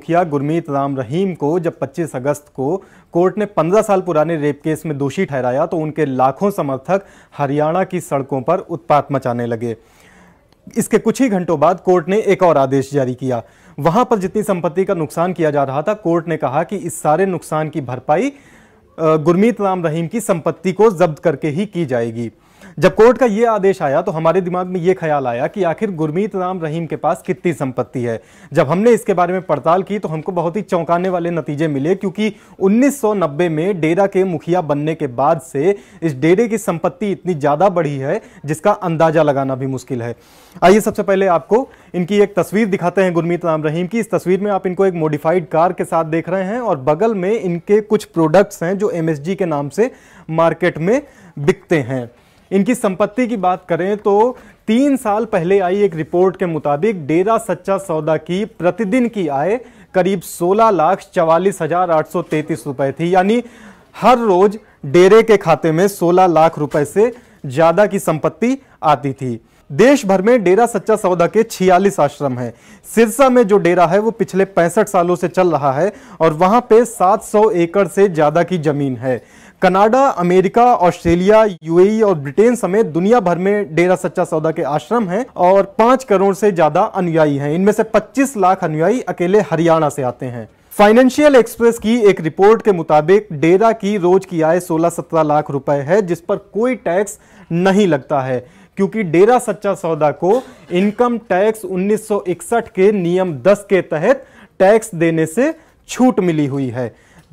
मुखिया गुरमीत राम रहीम को जब 25 अगस्त को कोर्ट ने 15 साल पुराने रेप केस में दोषी ठहराया तो उनके लाखों समर्थक हरियाणा की सड़कों पर उत्पात मचाने लगे। इसके कुछ ही घंटों बाद कोर्ट ने एक और आदेश जारी किया। वहां पर जितनी संपत्ति का नुकसान किया जा रहा था, कोर्ट ने कहा कि इस सारे नुकसान की भरपाई गुरमीत राम रहीम की संपत्ति को जब्त करके ही की जाएगी। जब कोर्ट का यह आदेश आया तो हमारे दिमाग में यह ख्याल आया कि आखिर गुरमीत राम रहीम के पास कितनी संपत्ति है। जब हमने इसके बारे में पड़ताल की तो हमको बहुत ही चौंकाने वाले नतीजे मिले, क्योंकि 1990 में डेरा के मुखिया बनने के बाद से इस डेरे की संपत्ति इतनी ज्यादा बढ़ी है जिसका अंदाजा लगाना भी मुश्किल है। आइए सबसे पहले आपको इनकी एक तस्वीर दिखाते हैं गुरमीत राम रहीम की। इस तस्वीर में आप इनको एक मॉडिफाइड कार के साथ देख रहे हैं और बगल में इनके कुछ प्रोडक्ट्स हैं जो MSG के नाम से मार्केट में बिकते हैं। इनकी संपत्ति की बात करें तो 3 साल पहले आई एक रिपोर्ट के मुताबिक डेरा सच्चा सौदा की प्रतिदिन की आय करीब 16,44,833 रुपए थी। यानी हर रोज डेरे के खाते में 16 लाख रुपए से ज्यादा की संपत्ति आती थी। देश भर में डेरा सच्चा सौदा के 46 आश्रम हैं। सिरसा में जो डेरा है वो पिछले 65 सालों से चल रहा है और वहां पे 700 एकड़ से ज्यादा की जमीन है। कनाडा, अमेरिका, ऑस्ट्रेलिया, UAE और ब्रिटेन समेत दुनिया भर में डेरा सच्चा सौदा के आश्रम हैं और 5 करोड़ से ज्यादा अनुयायी हैं। इनमें से 25 लाख अनुयायी अकेले हरियाणा से आते हैं। फाइनेंशियल एक्सप्रेस की एक रिपोर्ट के मुताबिक डेरा की रोज की आय 16-17 लाख रुपए है, जिस पर कोई टैक्स नहीं लगता है, क्योंकि डेरा सच्चा सौदा को इनकम टैक्स 1961 के नियम 10 के तहत टैक्स देने से छूट मिली हुई है।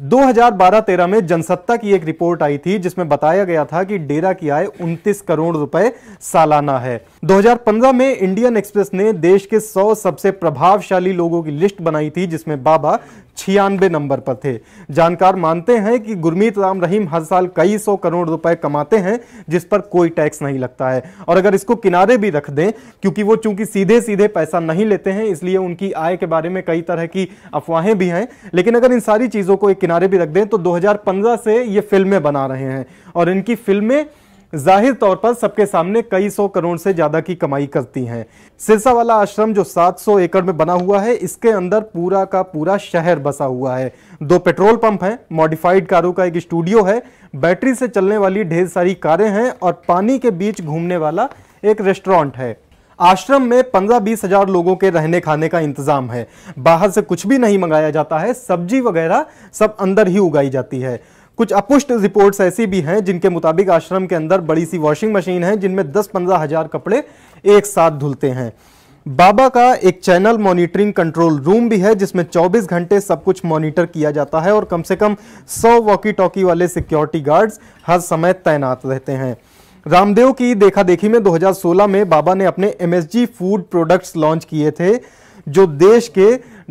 2012-13 में जनसत्ता की एक रिपोर्ट आई थी जिसमें बताया गया था कि डेरा की आय 29 करोड़ रुपए सालाना है। 2015 में इंडियन एक्सप्रेस ने देश के 100 सबसे प्रभावशाली लोगों की लिस्ट बनाई थी जिसमें बाबा 96 नंबर पर थे। जानकार मानते हैं कि गुरमीत राम रहीम हर साल कई 100 करोड़ रुपए कमाते हैं जिस पर कोई टैक्स नहीं लगता है। और अगर इसको किनारे भी रख दें, क्योंकि वो चूंकि सीधे सीधे पैसा नहीं लेते हैं इसलिए उनकी आय के बारे में कई तरह की अफवाहें भी हैं, लेकिन अगर इन सारी चीजों को एक किनारे भी रख दें तो 2015 से ये फिल्में बना रहे हैं और इनकी फिल्में जाहिर तौर पर सबके सामने कई 100 करोड़ से ज्यादा की कमाई करती हैं। सिरसा वाला आश्रम जो 700 एकड़ में बना हुआ है, इसके अंदर पूरा का पूरा शहर बसा हुआ है। 2 पेट्रोल पंप हैं, मॉडिफाइड कारों का एक स्टूडियो है, बैटरी से चलने वाली ढेर सारी कारें हैं और पानी के बीच घूमने वाला एक रेस्टोरेंट है। आश्रम में 15-20 हजार लोगों के रहने खाने का इंतजाम है। बाहर से कुछ भी नहीं मंगाया जाता है, सब्जी वगैरह सब अंदर ही उगाई जाती है। कुछ अपुष्ट रिपोर्ट्स ऐसी भी हैं जिनके मुताबिक आश्रम के अंदर बड़ी सी वॉशिंग मशीन है जिनमें 10-15 हजार कपड़े एक साथ धुलते हैं। बाबा का एक चैनल मॉनिटरिंग कंट्रोल रूम भी है जिसमें 24 घंटे सब कुछ मॉनिटर किया जाता है और कम से कम 100 वॉकी टॉकी वाले सिक्योरिटी गार्ड्स हर समय तैनात रहते हैं। रामदेव की देखा देखी में 2016 में बाबा ने अपने MSG फूड प्रोडक्ट्स लॉन्च किए थे जो देश के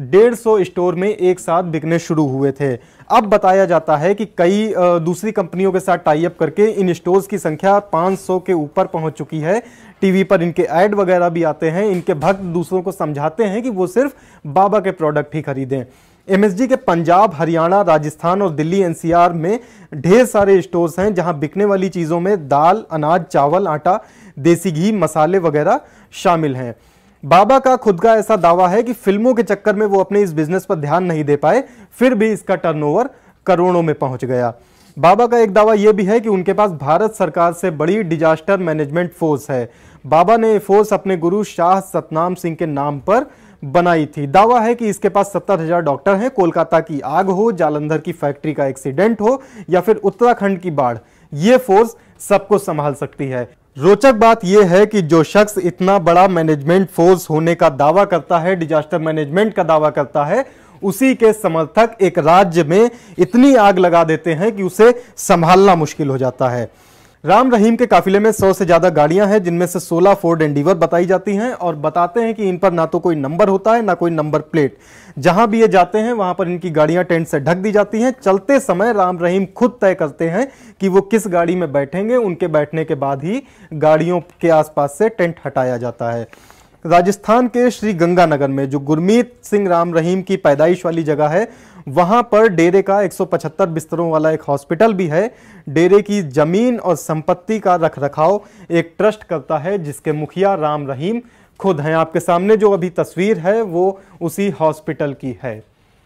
150 स्टोर में एक साथ बिकने शुरू हुए थे। अब बताया जाता है कि कई दूसरी कंपनियों के साथ टाई अप करके इन स्टोर्स की संख्या 500 के ऊपर पहुंच चुकी है। टीवी पर इनके ऐड वगैरह भी आते हैं। इनके भक्त दूसरों को समझाते हैं कि वो सिर्फ बाबा के प्रोडक्ट ही खरीदें। MSG के पंजाब, हरियाणा, राजस्थान और दिल्ली NCR में ढेर सारे स्टोर्स हैं जहां बिकने वाली चीजों में दाल, अनाज, चावल, आटा, देसी घी, मसाले वगैरह शामिल हैं। बाबा का खुद का ऐसा दावा है कि फिल्मों के चक्कर में वो अपने इस बिजनेस पर ध्यान नहीं दे पाए, फिर भी इसका टर्नओवर करोड़ों में पहुंच गया। बाबा का एक दावा यह भी है कि उनके पास भारत सरकार से बड़ी डिजास्टर मैनेजमेंट फोर्स है। बाबा ने फोर्स अपने गुरु शाह सतनाम सिंह के नाम पर बनाई थी। दावा है कि इसके पास 70,000 डॉक्टर हैं। कोलकाता की आग हो, जालंधर की फैक्ट्री का एक्सीडेंट हो या फिर उत्तराखंड की बाढ़, ये फोर्स सबको संभाल सकती है। रोचक बात यह है कि जो शख्स इतना बड़ा मैनेजमेंट फोर्स होने का दावा करता है, डिजास्टर मैनेजमेंट का दावा करता है, उसी के समर्थक एक राज्य में इतनी आग लगा देते हैं कि उसे संभालना मुश्किल हो जाता है। राम रहीम के काफिले में 100 से ज्यादा गाड़ियां हैं जिनमें से 16 फोर्ड एंडीवर बताई जाती हैं और बताते हैं कि इन पर ना तो कोई नंबर होता है ना कोई नंबर प्लेट। जहां भी ये जाते हैं वहां पर इनकी गाड़ियां टेंट से ढक दी जाती हैं। चलते समय राम रहीम खुद तय करते हैं कि वो किस गाड़ी में बैठेंगे। उनके बैठने के बाद ही गाड़ियों के आसपास से टेंट हटाया जाता है। राजस्थान के श्री गंगानगर में जो गुरमीत सिंह राम रहीम की पैदाइश वाली जगह है, वहां पर डेरे का 175 बिस्तरों वाला एक हॉस्पिटल भी है। डेरे की जमीन और संपत्ति का रखरखाव एक ट्रस्ट करता है जिसके मुखिया राम रहीम खुद हैं। आपके सामने जो अभी तस्वीर है वो उसी हॉस्पिटल की है।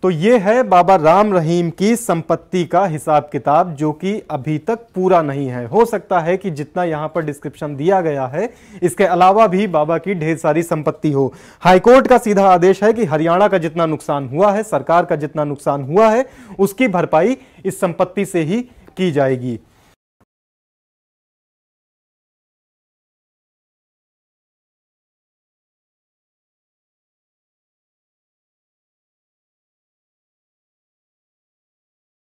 तो ये है बाबा राम रहीम की संपत्ति का हिसाब किताब, जो कि अभी तक पूरा नहीं है। हो सकता है कि जितना यहां पर डिस्क्रिप्शन दिया गया है इसके अलावा भी बाबा की ढेर सारी संपत्ति हो। हाईकोर्ट का सीधा आदेश है कि हरियाणा का जितना नुकसान हुआ है, सरकार का जितना नुकसान हुआ है, उसकी भरपाई इस संपत्ति से ही की जाएगी।